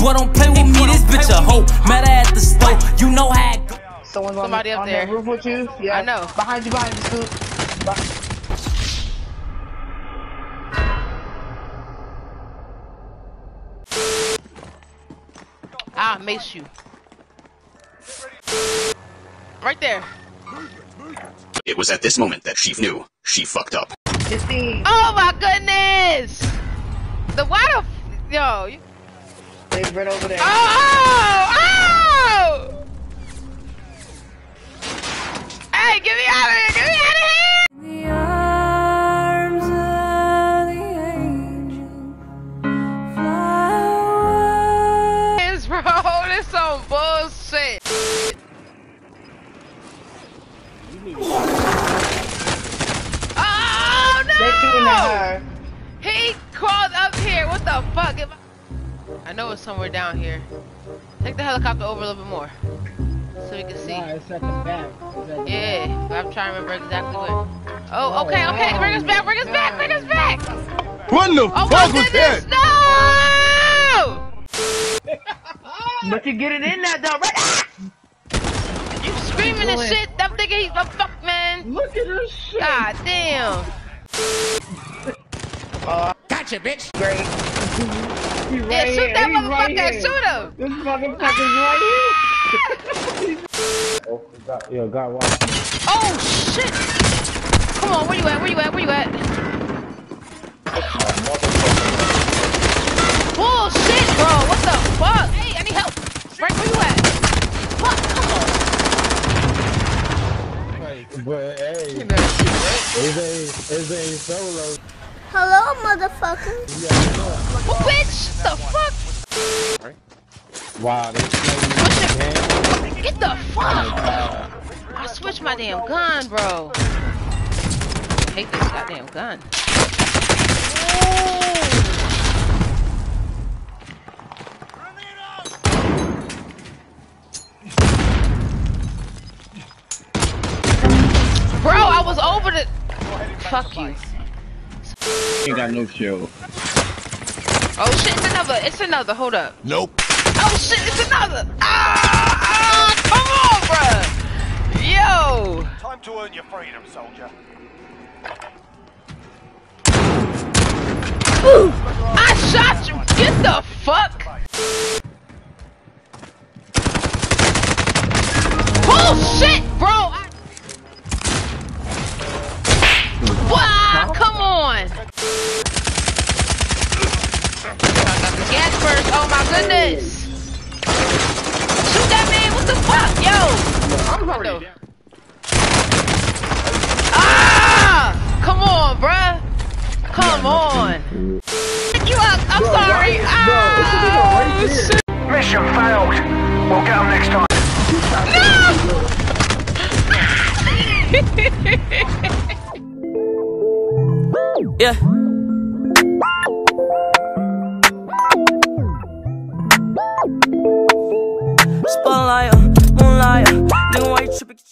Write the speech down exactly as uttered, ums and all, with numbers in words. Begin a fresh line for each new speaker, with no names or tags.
Boy, don't play with me, this bitch a hoe. Met her at the store, you know how it go.
Someone's
Somebody
on,
up
on
there.
the roof with you? Yeah.
I know.
Behind you, behind you, Scoop. Be
Ah, mace you. Right there.
It was at this moment that she knew she fucked up.
fifteen.
Oh my goodness! The why the f yo? You...
They've right over there.
Oh! Oh! Hey, get me out of here! Get me out of here!
The arms of the angel fly away.
Yes, bro, this some bullshit. Oh no!
They're shooting at her.
He crawled up here. What the fuck? If I... I know it's somewhere down here. Take the helicopter over a little bit more, so we can see.
Nah, it's at the back. It's at the
Yeah, but I'm trying to remember exactly where. Oh, okay, okay. Bring us back. Bring us back. Bring us back.
What the
Oh my
fuck was
goodness!
that?
No!
But you get it in there though, right?
You screaming and shit. I'm thinking he's a fuck man.
Look at this shit.
God damn.
Uh,
Gotcha, bitch.
great. He's
Yeah,
right
shoot
here.
that
He's
motherfucker.
right here.
Shoot him.
This motherfucker's right here.
Oh, got, yeah, got one.
Oh shit. Come on, where you at? Where you at? Where you at? Bullshit, bro. What the fuck? Hey, I need help. Frank, where you at? Fuck, come on.
But hey, it's a, it's a solo.
Hello, motherfucker.
Oh, bitch, the fuck?
Wow, they playing
Get the fuck! I switched my damn gun, bro. I hate this goddamn gun. Bro, I was over the. Fuck you.
ain't got no shield.
Oh shit, it's another. It's another. Hold up.
Nope.
Oh shit, it's another. Ah, ah come on, bruh. Yo.
Time to earn your freedom, soldier.
I shot you. Get the fuck. Bullshit, bro. I... Wow, come on. Gas burst. Oh my goodness. Shoot that man. What the fuck, yo? I'm already down. Ah! Come on, bruh. Come on. You up. I'm sorry. Ah, shit.
Mission failed. We'll get them next time.
No!
Yeah. Spotlight, moonlight, then why you tripping?